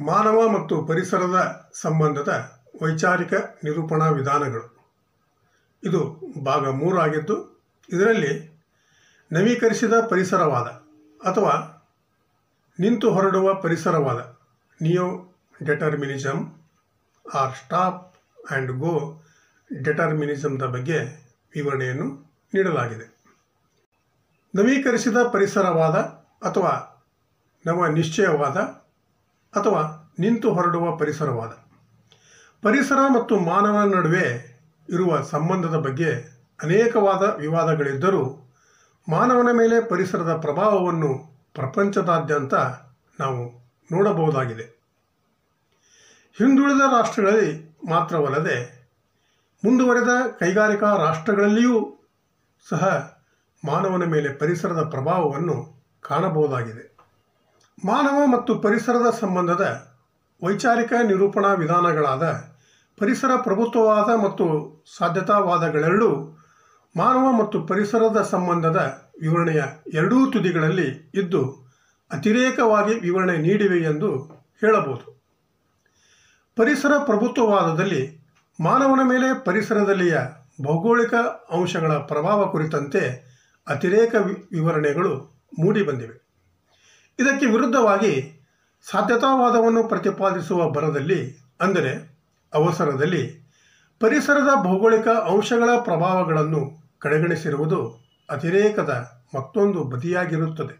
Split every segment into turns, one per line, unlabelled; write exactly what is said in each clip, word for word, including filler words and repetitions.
ಮಾನವ ಮತ್ತು ಪರಿಸರದ ಸಂಬಂಧದ ವೈಚಾರಿಕ ನಿರೂಪಣಾ ವಿಧಾನಗಳು. ಇದು ಭಾಗ ಮೂರು ಆಗಿದ್ದು, ಇದರಲ್ಲಿ ನವೀಕರಿಸಿದ ಪರಿಸರವಾದ ಅಥವಾ ನಿಂತು ಹೊರಡುವ ಪರಿಸರವಾದ neo determinism or stop and go ಡೆಟರ್ಮಿನಿಸಮ್ದ ಬಗ್ಗೆ ವಿವರಣೆಯನ್ನು ನೀಡಲಾಗಿದೆ. ನವೀಕರಿಸಿದ ಪರಿಸರವಾದ ಅಥವಾ ನವ ನಿಶ್ಚಯವಾದ ಅಥವಾ ನಿಂತು ಹೊರಡುವ ಪರಿಸರವಾದ ಪರಿಸರ ಮತ್ತು ಮಾನವನ ನಡುವೆ ಇರುವ ಸಂಬಂಧದ ಬಗ್ಗೆ ಅನೇಕವಾದ ವಿವಾದಗಳಿದ್ದರೂ ಮಾನವನ ಮೇಲೆ ಪರಿಸರದ ಪ್ರಭಾವವನ್ನು ಪ್ರಪಂಚದಾದ್ಯಂತ ನಾವು ನೋಡಬಹುದಾಗಿದೆ. ಹಿಂದುಳಿದ ರಾಷ್ಟ್ರಗಳಲ್ಲಿ ಮಾತ್ರವಲ್ಲದೆ ಮುಂದುವರೆದ ಕೈಗಾರಿಕಾ ರಾಷ್ಟ್ರಗಳಲ್ಲಿಯೂ ಸಹ ಮಾನವನ ಮೇಲೆ ಪರಿಸರದ ಪ್ರಭಾವವನ್ನು ಕಾಣಬಹುದಾಗಿದೆ. ಮಾನವ ಮತ್ತು ಪರಿಸರದ ಸಂಬಂಧದ ವೈಚಾರಿಕ ನಿರೂಪಣಾ ವಿಧಾನಗಳಾದ ಪರಿಸರ ಪ್ರಭುತ್ವವಾದ ಮತ್ತು ಸಾಧ್ಯತಾವಾದಗಳೆರಡೂ ಮಾನವ ಮತ್ತು ಪರಿಸರದ ಸಂಬಂಧದ ವಿವರಣೆಯ ಎರಡೂ ತುದಿಗಳಲ್ಲಿ ಇದ್ದು ಅತಿರೇಕವಾಗಿ ವಿವರಣೆ ನೀಡಿವೆ ಎಂದು ಹೇಳಬಹುದು. ಪರಿಸರ ಪ್ರಭುತ್ವವಾದದಲ್ಲಿ ಮಾನವನ ಮೇಲೆ ಪರಿಸರದಲ್ಲಿಯ ಭೌಗೋಳಿಕ ಅಂಶಗಳ ಪ್ರಭಾವ ಕುರಿತಂತೆ ಅತಿರೇಕ ವಿವರಣೆಗಳು ಮೂಡಿಬಂದಿವೆ. ಇದಕ್ಕೆ ವಿರುದ್ಧವಾಗಿ ಸಾಧ್ಯತಾವಾದವನ್ನು ಪ್ರತಿಪಾದಿಸುವ ಭರದಲ್ಲಿ, ಅಂದರೆ ಅವಸರದಲ್ಲಿ, ಪರಿಸರದ ಭೌಗೋಳಿಕ ಅಂಶಗಳ ಪ್ರಭಾವಗಳನ್ನು ಕಡೆಗಣಿಸಿರುವುದು ಅತಿರೇಕದ ಮತ್ತೊಂದು ಬದಿಯಾಗಿರುತ್ತದೆ.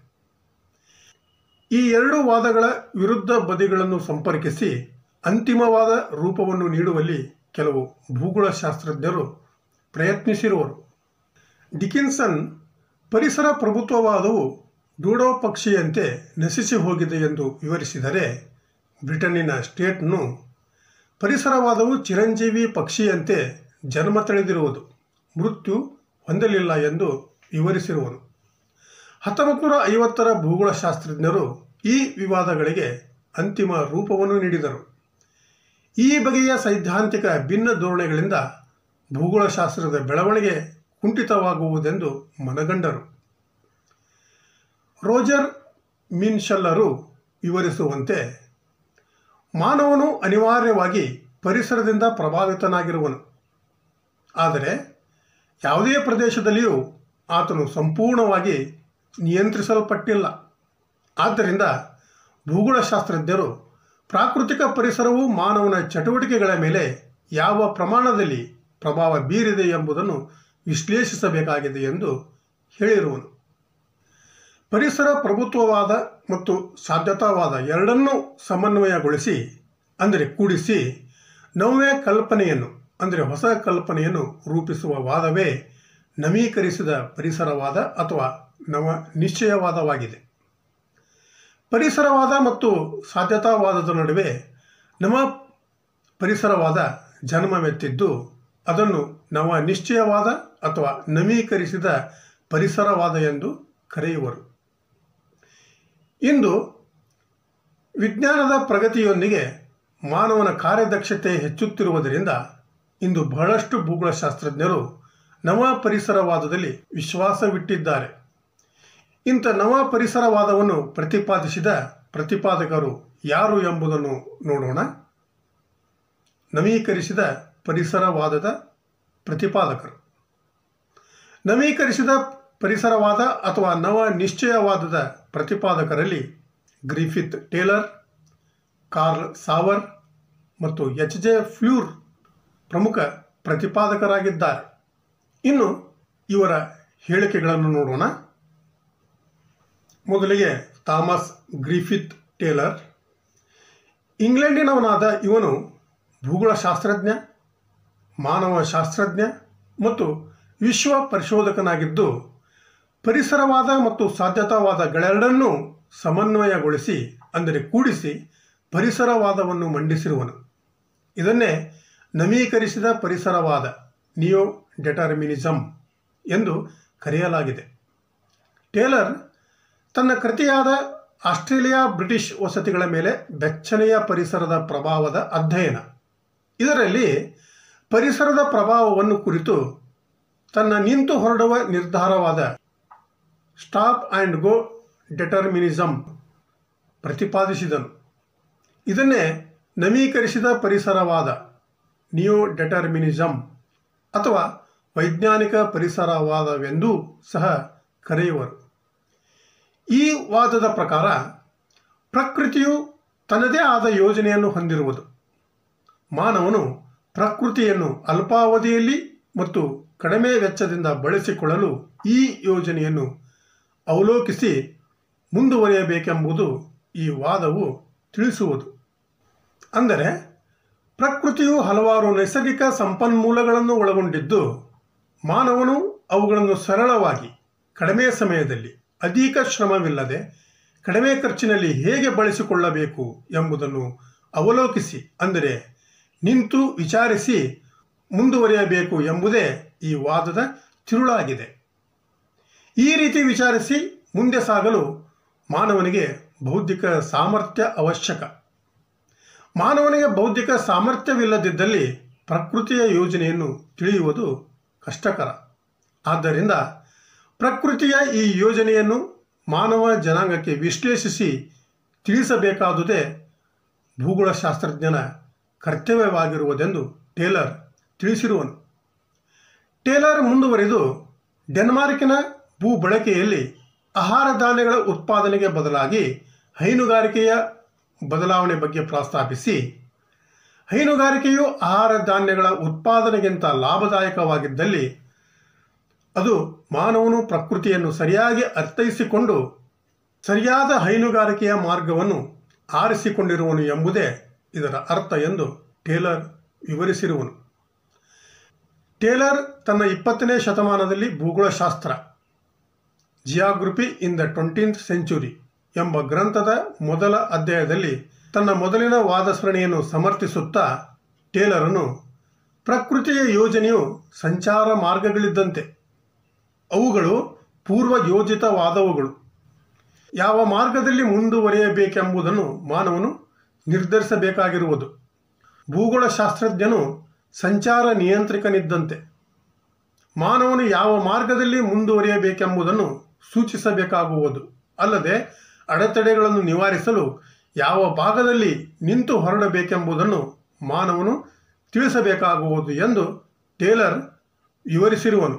ಈ ಎರಡು ವಾದಗಳ ವಿರುದ್ಧ ಬದಿಗಳನ್ನು ಸಂಪರ್ಕಿಸಿ ಅಂತಿಮವಾದ ರೂಪವನ್ನು ನೀಡುವಲ್ಲಿ ಕೆಲವು ಭೂಗೋಳಶಾಸ್ತ್ರಜ್ಞರು ಪ್ರಯತ್ನಿಸಿರುವರು. ಡಿಕಿನ್ಸನ್ ಪರಿಸರ ಪ್ರಭುತ್ವವಾದವು ಡೂಡೋ ಪಕ್ಷಿಯಂತೆ ನಶಿಸಿ ಹೋಗಿದೆ ಎಂದು ವಿವರಿಸಿದರೆ, ಬ್ರಿಟನ್ನಿನ ಸ್ಟೇಟ್ನು ಪರಿಸರವಾದವು ಚಿರಂಜೀವಿ ಪಕ್ಷಿಯಂತೆ ಜನ್ಮ ತಳೆದಿರುವುದು, ಮೃತ್ಯು ಹೊಂದಲಿಲ್ಲ ಎಂದು ವಿವರಿಸಿರುವನು. ಹತ್ತೊಂಬತ್ತು ನೂರ ಐವತ್ತರ ಭೂಗೋಳಶಾಸ್ತ್ರಜ್ಞರು ಈ ವಿವಾದಗಳಿಗೆ ಅಂತಿಮ ರೂಪವನ್ನು ನೀಡಿದರು. ಈ ಬಗೆಯ ಸೈದ್ಧಾಂತಿಕ ಭಿನ್ನ ಧೋರಣೆಗಳಿಂದ ಭೂಗೋಳಶಾಸ್ತ್ರದ ಬೆಳವಣಿಗೆ ಕುಂಠಿತವಾಗುವುದೆಂದು ಮನಗಂಡರು. ರೋಜರ್ ಮಿನ್ಶಲ್ಲರು ವಿವರಿಸುವಂತೆ, ಮಾನವನು ಅನಿವಾರ್ಯವಾಗಿ ಪರಿಸರದಿಂದ ಪ್ರಭಾವಿತನಾಗಿರುವನು. ಆದರೆ ಯಾವುದೇ ಪ್ರದೇಶದಲ್ಲಿಯೂ ಆತನು ಸಂಪೂರ್ಣವಾಗಿ ನಿಯಂತ್ರಿಸಲ್ಪಟ್ಟಿಲ್ಲ. ಆದ್ದರಿಂದ ಭೂಗೋಳಶಾಸ್ತ್ರಜ್ಞರು ಪ್ರಾಕೃತಿಕ ಪರಿಸರವು ಮಾನವನ ಚಟುವಟಿಕೆಗಳ ಮೇಲೆ ಯಾವ ಪ್ರಮಾಣದಲ್ಲಿ ಪ್ರಭಾವ ಬೀರಿದೆ ಎಂಬುದನ್ನು ವಿಶ್ಲೇಷಿಸಬೇಕಾಗಿದೆ ಎಂದು ಹೇಳಿರುವನು. ಪರಿಸರ ಪ್ರಭುತ್ವವಾದ ಮತ್ತು ಸಾಧ್ಯತಾವಾದ ಎರಡನ್ನೂ ಸಮನ್ವಯಗೊಳಿಸಿ, ಅಂದರೆ ಕೂಡಿಸಿ, ನವ್ಯ ಕಲ್ಪನೆಯನ್ನು ಅಂದರೆ ಹೊಸ ಕಲ್ಪನೆಯನ್ನು ರೂಪಿಸುವ ವಾದವೇ ನವೀಕರಿಸಿದ ಪರಿಸರವಾದ ಅಥವಾ ನವ ನಿಶ್ಚಯವಾದವಾಗಿದೆ. ಪರಿಸರವಾದ ಮತ್ತು ಸಾಧ್ಯತಾವಾದದ ನಡುವೆ ನವ ಪರಿಸರವಾದ ಜನ್ಮವೆತ್ತಿದ್ದು ಅದನ್ನು ನವ ನಿಶ್ಚಯವಾದ ಅಥವಾ ನವೀಕರಿಸಿದ ಪರಿಸರವಾದ ಎಂದು ಕರೆಯುವರು. ಇಂದು ವಿಜ್ಞಾನದ ಪ್ರಗತಿಯೊಂದಿಗೆ ಮಾನವನ ಕಾರ್ಯದಕ್ಷತೆ ಹೆಚ್ಚುತ್ತಿರುವುದರಿಂದ ಇಂದು ಬಹಳಷ್ಟು ಭೂಗೋಳಶಾಸ್ತ್ರಜ್ಞರು ನವ ಪರಿಸರವಾದದಲ್ಲಿ ವಿಶ್ವಾಸವಿಟ್ಟಿದ್ದಾರೆ. ಇಂಥ ನವ ಪರಿಸರವಾದವನ್ನು ಪ್ರತಿಪಾದಿಸಿದ ಪ್ರತಿಪಾದಕರು ಯಾರು ಎಂಬುದನ್ನು ನೋಡೋಣ. ನವೀಕರಿಸಿದ ಪರಿಸರವಾದದ ಪ್ರತಿಪಾದಕರು. ನವೀಕರಿಸಿದ ಪರಿಸರವಾದ ಅಥವಾ ನವ ನಿಶ್ಚಯವಾದದ ಪ್ರತಿಪಾದಕರಲ್ಲಿ ಗ್ರಿಫಿತ್ ಟೇಲರ್, ಕಾರ್ಲ್ ಸಾವರ್ ಮತ್ತು ಎಚ್ ಜೆ ಫ್ಲೂರ್ ಪ್ರಮುಖ ಪ್ರತಿಪಾದಕರಾಗಿದ್ದಾರೆ. ಇನ್ನು ಇವರ ಹೇಳಿಕೆಗಳನ್ನು ನೋಡೋಣ. ಮೊದಲಿಗೆ ಥಾಮಸ್ ಗ್ರಿಫಿತ್ ಟೇಲರ್. ಇಂಗ್ಲೆಂಡಿನವನಾದ ಇವನು ಭೂಗೋಳಶಾಸ್ತ್ರಜ್ಞ, ಮಾನವಶಾಸ್ತ್ರಜ್ಞ ಮತ್ತು ವಿಶ್ವ ಪರಿಶೋಧಕನಾಗಿದ್ದು, ಪರಿಸರವಾದ ಮತ್ತು ಸಾಧ್ಯತಾವಾದಗಳೆರಡನ್ನೂ ಸಮನ್ವಯಗೊಳಿಸಿ, ಅಂದರೆ ಕೂಡಿಸಿ, ಪರಿಸರವಾದವನ್ನು ಮಂಡಿಸಿರುವನು. ಇದನ್ನೇ ನವೀಕರಿಸಿದ ಪರಿಸರವಾದ ನಿಯೋ ಡೆಟರ್ಮಿನಿಸಮ್ ಎಂದು ಕರೆಯಲಾಗಿದೆ. ಟೇಲರ್ ತನ್ನ ಕೃತಿಯಾದ ಆಸ್ಟ್ರೇಲಿಯಾ ಬ್ರಿಟಿಷ್ ವಸತಿಗಳ ಮೇಲೆ ಬೆಚ್ಚನೆಯ ಪರಿಸರದ ಪ್ರಭಾವದ ಅಧ್ಯಯನ, ಇದರಲ್ಲಿ ಪರಿಸರದ ಪ್ರಭಾವವನ್ನು ಕುರಿತು ತನ್ನ ನಿಂತು ಹೊರಡುವ ನಿರ್ಧಾರವಾದ ಸ್ಟಾಪ್ ಆ್ಯಂಡ್ ಗೋ ಡೆಟರ್ಮಿನಿಸಮ್ ಪ್ರತಿಪಾದಿಸಿದನು. ಇದನ್ನೇ ನವೀಕರಿಸಿದ ಪರಿಸರವಾದ ನಿಯೋ ಡೆಟರ್ಮಿನಿಸಮ್ ಅಥವಾ ವೈಜ್ಞಾನಿಕ ಪರಿಸರವಾದವೆಂದೂ ಸಹ ಕರೆಯುವರು. ಈ ವಾದದ ಪ್ರಕಾರ ಪ್ರಕೃತಿಯು ತನ್ನದೇ ಆದ ಯೋಜನೆಯನ್ನು ಹೊಂದಿರುವುದು. ಮಾನವನು ಪ್ರಕೃತಿಯನ್ನು ಅಲ್ಪಾವಧಿಯಲ್ಲಿ ಮತ್ತು ಕಡಿಮೆ ವೆಚ್ಚದಿಂದ ಬಳಸಿಕೊಳ್ಳಲು ಈ ಯೋಜನೆಯನ್ನು ಅವಲೋಕಿಸಿ ಮುಂದುವರಿಯಬೇಕೆಂಬುದು ಈ ವಾದವು ತಿಳಿಸುವುದು. ಅಂದರೆ ಪ್ರಕೃತಿಯು ಹಲವಾರು ನೈಸರ್ಗಿಕ ಸಂಪನ್ಮೂಲಗಳನ್ನು ಒಳಗೊಂಡಿದ್ದು ಮಾನವನು ಅವುಗಳನ್ನು ಸರಳವಾಗಿ ಕಡಿಮೆ ಸಮಯದಲ್ಲಿ ಅಧಿಕ ಶ್ರಮವಿಲ್ಲದೆ ಕಡಿಮೆ ಖರ್ಚಿನಲ್ಲಿ ಹೇಗೆ ಬಳಸಿಕೊಳ್ಳಬೇಕು ಎಂಬುದನ್ನು ಅವಲೋಕಿಸಿ, ಅಂದರೆ ನಿಂತು ವಿಚಾರಿಸಿ ಮುಂದುವರಿಯಬೇಕು ಎಂಬುದೇ ಈ ವಾದದ ತಿರುಳಾಗಿದೆ. ಈ ರೀತಿ ವಿಚಾರಿಸಿ ಮುಂದೆ ಸಾಗಲು ಮಾನವನಿಗೆ ಬೌದ್ಧಿಕ ಸಾಮರ್ಥ್ಯ ಅವಶ್ಯಕ. ಮಾನವನಿಗೆ ಬೌದ್ಧಿಕ ಸಾಮರ್ಥ್ಯವಿಲ್ಲದಿದ್ದಲ್ಲಿ ಪ್ರಕೃತಿಯ ಯೋಜನೆಯನ್ನು ತಿಳಿಯುವುದು ಕಷ್ಟಕರ. ಆದ್ದರಿಂದ ಪ್ರಕೃತಿಯ ಈ ಯೋಜನೆಯನ್ನು ಮಾನವ ಜನಾಂಗಕ್ಕೆ ವಿಶ್ಲೇಷಿಸಿ ತಿಳಿಸಬೇಕಾದುದೇ ಭೂಗೋಳಶಾಸ್ತ್ರಜ್ಞನ ಕರ್ತವ್ಯವಾಗಿರುವುದೆಂದು ಟೇಲರ್ ತಿಳಿಸಿರುವನು. ಟೇಲರ್ ಮುಂದುವರಿದು ಡೆನ್ಮಾರ್ಕಿನ ಭೂ ಬಳಕೆಯಲ್ಲಿ ಆಹಾರ ಧಾನ್ಯಗಳ ಉತ್ಪಾದನೆಗೆ ಬದಲಾಗಿ ಹೈನುಗಾರಿಕೆಯ ಬದಲಾವಣೆ ಬಗ್ಗೆ ಪ್ರಸ್ತಾಪಿಸಿ, ಹೈನುಗಾರಿಕೆಯು ಆಹಾರ ಧಾನ್ಯಗಳ ಉತ್ಪಾದನೆಗಿಂತ ಲಾಭದಾಯಕವಾಗಿದ್ದಲ್ಲಿ ಅದು ಮಾನವನು ಪ್ರಕೃತಿಯನ್ನು ಸರಿಯಾಗಿ ಅರ್ಥೈಸಿಕೊಂಡು ಸರಿಯಾದ ಹೈನುಗಾರಿಕೆಯ ಮಾರ್ಗವನ್ನು ಆರಿಸಿಕೊಂಡಿರುವನು ಎಂಬುದೇ ಇದರ ಅರ್ಥ ಎಂದು ಟೇಲರ್ ವಿವರಿಸಿರುವನು. ಟೇಲರ್ ತನ್ನ ಇಪ್ಪತ್ತನೇ ಶತಮಾನದಲ್ಲಿ ಭೂಗೋಳಶಾಸ್ತ್ರ Geography in the Twentieth Century ಎಂಬ ಗ್ರಂಥದ ಮೊದಲ ಅಧ್ಯಾಯದಲ್ಲಿ ತನ್ನ ಮೊದಲಿನ ವಾದ ಸರಣಿಯನ್ನು ಸಮರ್ಥಿಸುತ್ತಾ ಟೇಲರನು ಪ್ರಕೃತಿಯ ಯೋಜನೆಯು ಸಂಚಾರ ಮಾರ್ಗಗಳಿದ್ದಂತೆ, ಅವುಗಳು ಪೂರ್ವ ಯೋಜಿತವಾದವುಗಳು. ಯಾವ ಮಾರ್ಗದಲ್ಲಿ ಮುಂದುವರಿಯಬೇಕೆಂಬುದನ್ನು ಮಾನವನು ನಿರ್ಧರಿಸಬೇಕಾಗಿರುವುದು. ಭೂಗೋಳಶಾಸ್ತ್ರಜ್ಞನು ಸಂಚಾರ ನಿಯಂತ್ರಕನಿದ್ದಂತೆ, ಮಾನವನು ಯಾವ ಮಾರ್ಗದಲ್ಲಿ ಮುಂದುವರಿಯಬೇಕೆಂಬುದನ್ನು ಸೂಚಿಸಬೇಕಾಗುವುದು. ಅಲ್ಲದೆ ಅಡೆತಡೆಗಳನ್ನು ನಿವಾರಿಸಲು ಯಾವ ಭಾಗದಲ್ಲಿ ನಿಂತು ಹೊರಡಬೇಕೆಂಬುದನ್ನು ಮಾನವನು ತಿಳಿಸಬೇಕಾಗುವುದು ಎಂದು ಟೇಲರ್ ವಿವರಿಸಿರುವನು.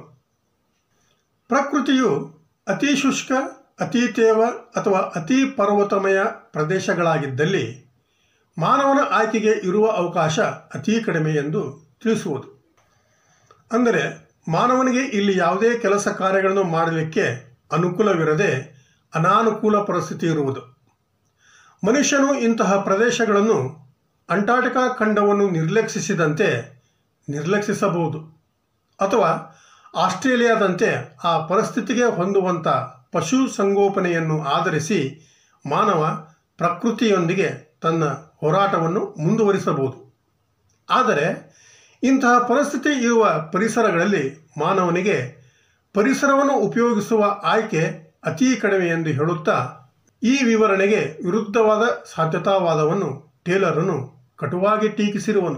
ಪ್ರಕೃತಿಯು ಅತಿ ಶುಷ್ಕ, ಅತಿ ತೇವ ಅಥವಾ ಅತಿ ಪರ್ವತಮಯ ಪ್ರದೇಶಗಳಾಗಿದ್ದಲ್ಲಿ ಮಾನವನ ಆಯ್ಕೆಗೆ ಇರುವ ಅವಕಾಶ ಅತಿ ಕಡಿಮೆ ಎಂದು ತಿಳಿಸುವುದು. ಅಂದರೆ ಮಾನವನಿಗೆ ಇಲ್ಲಿ ಯಾವುದೇ ಕೆಲಸ ಕಾರ್ಯಗಳನ್ನು ಮಾಡಲಿಕ್ಕೆ ಅನುಕೂಲವಿರದೆ ಅನಾನುಕೂಲ ಪರಿಸ್ಥಿತಿ ಇರುವುದು. ಮನುಷ್ಯನು ಇಂತಹ ಪ್ರದೇಶಗಳನ್ನು ಅಂಟಾರ್ಟಿಕಾ ಖಂಡವನ್ನು ನಿರ್ಲಕ್ಷಿಸಿದಂತೆ ನಿರ್ಲಕ್ಷಿಸಬಹುದು, ಅಥವಾ ಆಸ್ಟ್ರೇಲಿಯಾದಂತೆ ಆ ಪರಿಸ್ಥಿತಿಗೆ ಹೊಂದುವಂಥ ಪಶು ಸಂಗೋಪನೆಯನ್ನು ಆಧರಿಸಿ ಮಾನವ ಪ್ರಕೃತಿಯೊಂದಿಗೆ ತನ್ನ ಹೋರಾಟವನ್ನು ಮುಂದುವರಿಸಬಹುದು. ಆದರೆ ಇಂತಹ ಪರಿಸ್ಥಿತಿ ಇರುವ ಪರಿಸರಗಳಲ್ಲಿ ಮಾನವನಿಗೆ ಪರಿಸರವನ್ನು ಉಪಯೋಗಿಸುವ ಆಯ್ಕೆ ಅತೀ ಕಡಿಮೆ ಎಂದು ಹೇಳುತ್ತಾ ಈ ವಿವರಣೆಗೆ ವಿರುದ್ಧವಾದ ಸಾಧ್ಯತಾವಾದವನ್ನು ಟೇಲರನು ಕಟುವಾಗಿ ಟೀಕಿಸಿರುವನು.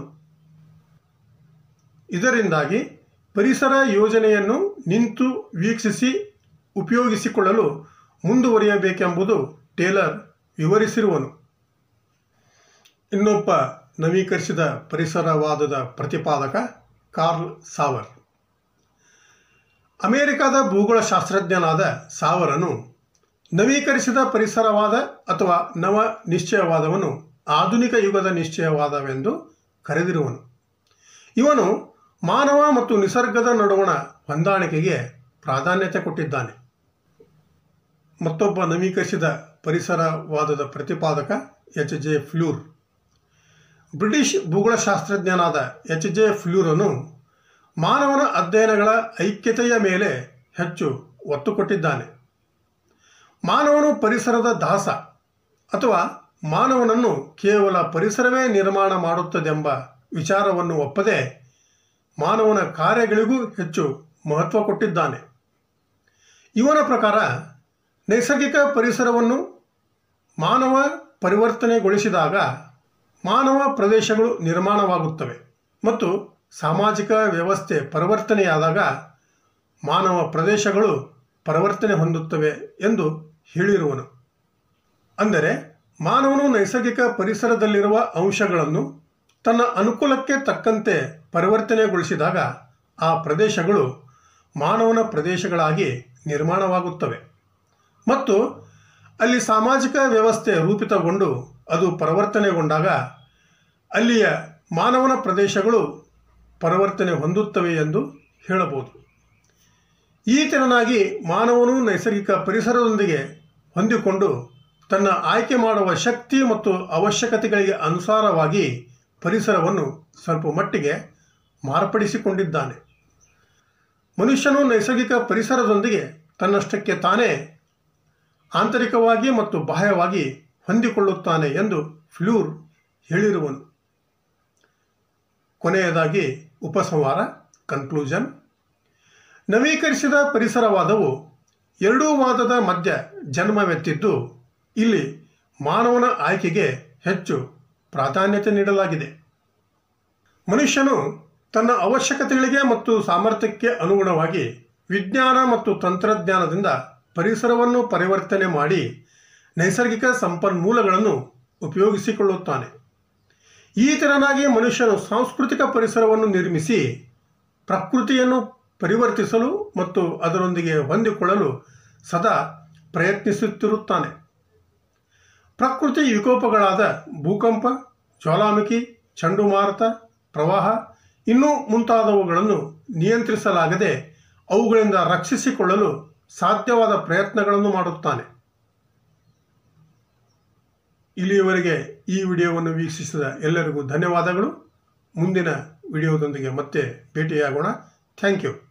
ಇದರಿಂದಾಗಿ ಪರಿಸರ ಯೋಜನೆಯನ್ನು ನಿಂತು ವೀಕ್ಷಿಸಿ ಉಪಯೋಗಿಸಿಕೊಳ್ಳಲು ಮುಂದುವರಿಯಬೇಕೆಂಬುದು ಟೇಲರ್ ವಿವರಿಸಿರುವನು. ಇನ್ನೊಬ್ಬ ನವೀಕರಿಸಿದ ಪರಿಸರವಾದದ ಪ್ರತಿಪಾದಕ ಕಾರ್ಲ್ ಸಾವರ್. ಅಮೆರಿಕದ ಭೂಗೋಳಶಾಸ್ತ್ರಜ್ಞನಾದ ಸಾವರನು ನವೀಕರಿಸಿದ ಪರಿಸರವಾದ ಅಥವಾ ನವ ನಿಶ್ಚಯವಾದವನ್ನು ಆಧುನಿಕ ಯುಗದ ನಿಶ್ಚಯವಾದವೆಂದು ಕರೆದಿರುವನು. ಇವನು ಮಾನವ ಮತ್ತು ನಿಸರ್ಗದ ನಡುವಣ ಹೊಂದಾಣಿಕೆಗೆ ಪ್ರಾಧಾನ್ಯತೆ ಕೊಟ್ಟಿದ್ದಾನೆ. ಮತ್ತೊಬ್ಬ ನವೀಕರಿಸಿದ ಪರಿಸರವಾದದ ಪ್ರತಿಪಾದಕ ಎಚ್ ಜೆ ಫ್ಲೂರ್. ಬ್ರಿಟಿಷ್ ಭೂಗೋಳಶಾಸ್ತ್ರಜ್ಞನಾದ ಎಚ್ ಜೆ ಫ್ಲೂರನು ಮಾನವನ ಅಧ್ಯಯನಗಳ ಐಕ್ಯತೆಯ ಮೇಲೆ ಹೆಚ್ಚು ಒತ್ತು ಕೊಟ್ಟಿದ್ದಾನೆ. ಮಾನವನು ಪರಿಸರದ ದಾಸ ಅಥವಾ ಮಾನವನನ್ನು ಕೇವಲ ಪರಿಸರವೇ ನಿರ್ಮಾಣ ಮಾಡುತ್ತದೆಂಬ ವಿಚಾರವನ್ನು ಒಪ್ಪದೆ ಮಾನವನ ಕಾರ್ಯಗಳಿಗೂ ಹೆಚ್ಚು ಮಹತ್ವ ಕೊಟ್ಟಿದ್ದಾನೆ. ಇವನ ಪ್ರಕಾರ ನೈಸರ್ಗಿಕ ಪರಿಸರವನ್ನು ಮಾನವ ಪರಿವರ್ತನೆಗೊಳಿಸಿದಾಗ ಮಾನವ ಪ್ರದೇಶಗಳು ನಿರ್ಮಾಣವಾಗುತ್ತವೆ ಮತ್ತು ಸಾಮಾಜಿಕ ವ್ಯವಸ್ಥೆ ಪರಿವರ್ತನೆಯಾದಾಗ ಮಾನವ ಪ್ರದೇಶಗಳು ಪರಿವರ್ತನೆ ಹೊಂದುತ್ತವೆ ಎಂದು ಹೇಳಿರುವನು. ಅಂದರೆ ಮಾನವನು ನೈಸರ್ಗಿಕ ಪರಿಸರದಲ್ಲಿರುವ ಅಂಶಗಳನ್ನು ತನ್ನ ಅನುಕೂಲಕ್ಕೆ ತಕ್ಕಂತೆ ಪರಿವರ್ತನೆಗೊಳಿಸಿದಾಗ ಆ ಪ್ರದೇಶಗಳು ಮಾನವನ ಪ್ರದೇಶಗಳಾಗಿ ನಿರ್ಮಾಣವಾಗುತ್ತವೆ ಮತ್ತು ಅಲ್ಲಿ ಸಾಮಾಜಿಕ ವ್ಯವಸ್ಥೆ ರೂಪಿತಗೊಂಡು ಅದು ಪರಿವರ್ತನೆಗೊಂಡಾಗ ಅಲ್ಲಿಯ ಮಾನವನ ಪ್ರದೇಶಗಳು ಪರಿವರ್ತನೆ ಹೊಂದುತ್ತವೆ ಎಂದು ಹೇಳಬಹುದು. ಈ ತೆರನಾಗಿ ಮಾನವನು ನೈಸರ್ಗಿಕ ಪರಿಸರದೊಂದಿಗೆ ಹೊಂದಿಕೊಂಡು ತನ್ನ ಆಯ್ಕೆ ಮಾಡುವ ಶಕ್ತಿ ಮತ್ತು ಅವಶ್ಯಕತೆಗಳಿಗೆ ಅನುಸಾರವಾಗಿ ಪರಿಸರವನ್ನು ಸ್ವಲ್ಪ ಮಟ್ಟಿಗೆ ಮಾರ್ಪಡಿಸಿಕೊಂಡಿದ್ದಾನೆ. ಮನುಷ್ಯನು ನೈಸರ್ಗಿಕ ಪರಿಸರದೊಂದಿಗೆ ತನ್ನಷ್ಟಕ್ಕೆ ತಾನೇ ಆಂತರಿಕವಾಗಿ ಮತ್ತು ಬಾಹ್ಯವಾಗಿ ಹೊಂದಿಕೊಳ್ಳುತ್ತಾನೆ ಎಂದು ಫ್ಲೂರ್ ಹೇಳಿರುವನು. ಕೊನೆಯದಾಗಿ ಉಪಸಂಹಾರ ಕನ್ಕ್ಲೂಷನ್. ನವೀಕರಿಸಿದ ಪರಿಸರವಾದವು ಎರಡೂ ವಾದದ ಮಧ್ಯ ಜನ್ಮವೆತ್ತಿದ್ದು ಇಲ್ಲಿ ಮಾನವನ ಆಯ್ಕೆಗೆ ಹೆಚ್ಚು ಪ್ರಾಧಾನ್ಯತೆ ನೀಡಲಾಗಿದೆ. ಮನುಷ್ಯನು ತನ್ನ ಅವಶ್ಯಕತೆಗಳಿಗೆ ಮತ್ತು ಸಾಮರ್ಥ್ಯಕ್ಕೆ ಅನುಗುಣವಾಗಿ ವಿಜ್ಞಾನ ಮತ್ತು ತಂತ್ರಜ್ಞಾನದಿಂದ ಪರಿಸರವನ್ನು ಪರಿವರ್ತನೆ ಮಾಡಿ ನೈಸರ್ಗಿಕ ಸಂಪನ್ಮೂಲಗಳನ್ನು ಉಪಯೋಗಿಸಿಕೊಳ್ಳುತ್ತಾನೆ. ಈ ತೆರನಾಗಿ ಮನುಷ್ಯನು ಸಾಂಸ್ಕೃತಿಕ ಪರಿಸರವನ್ನು ನಿರ್ಮಿಸಿ ಪ್ರಕೃತಿಯನ್ನು ಪರಿವರ್ತಿಸಲು ಮತ್ತು ಅದರೊಂದಿಗೆ ಹೊಂದಿಕೊಳ್ಳಲು ಸದಾ ಪ್ರಯತ್ನಿಸುತ್ತಿರುತ್ತಾನೆ. ಪ್ರಕೃತಿ ವಿಕೋಪಗಳಾದ ಭೂಕಂಪ, ಜ್ವಾಲಾಮುಖಿ, ಚಂಡುಮಾರುತ, ಪ್ರವಾಹ ಇನ್ನೂ ಮುಂತಾದವುಗಳನ್ನು ನಿಯಂತ್ರಿಸಲಾಗದೆ ಅವುಗಳಿಂದ ರಕ್ಷಿಸಿಕೊಳ್ಳಲು ಸಾಧ್ಯವಾದ ಪ್ರಯತ್ನಗಳನ್ನು ಮಾಡುತ್ತಾನೆ. ಇಲ್ಲಿಯವರೆಗೆ ಈ ವಿಡಿಯೋವನ್ನು ವೀಕ್ಷಿಸಿದ ಎಲ್ಲರಿಗೂ ಧನ್ಯವಾದಗಳು. ಮುಂದಿನ ವಿಡಿಯೋದೊಂದಿಗೆ ಮತ್ತೆ ಭೇಟಿಯಾಗೋಣ. Thank you.